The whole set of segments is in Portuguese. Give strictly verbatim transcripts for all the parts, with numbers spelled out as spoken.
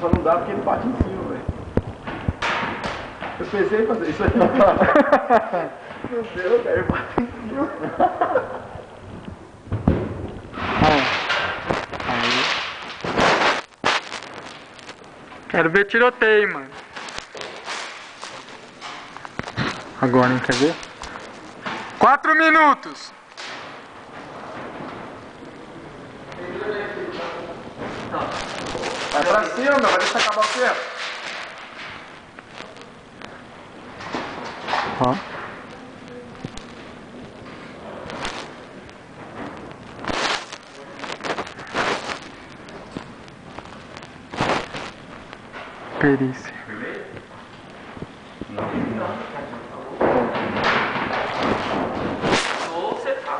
Só não dá porque ele bate em cima, velho. Eu pensei em fazer isso aí. Meu Deus, velho, bate em cima. Aí. Quero ver tiroteio, mano. Agora, hein? Quer ver? Quatro minutos! Vai pra cima, meu. Vai deixar acabar o tempo. Ó. Perícia. Não, não. Ou você tá.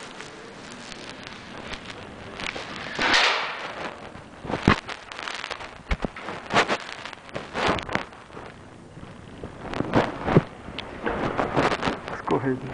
Escorreguei.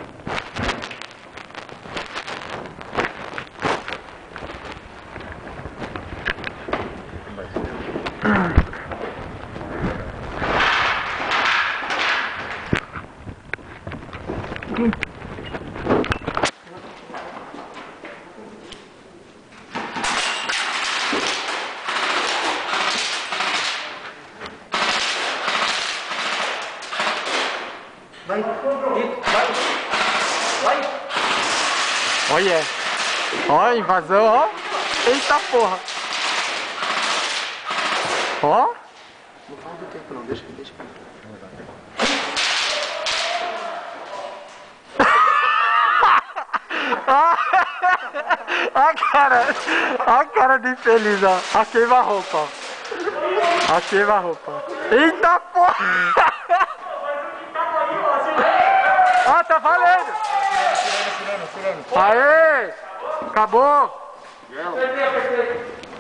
Vai, vai, vai. Olha. Ó, invasão, ó. Eita porra. Ó. Não faz do tempo não, deixa, deixa. A cara, a cara de infeliz, ó. A queima-roupa, ó. A queima-roupa. Eita porra! Ó, tá valendo! Aê! Acabou!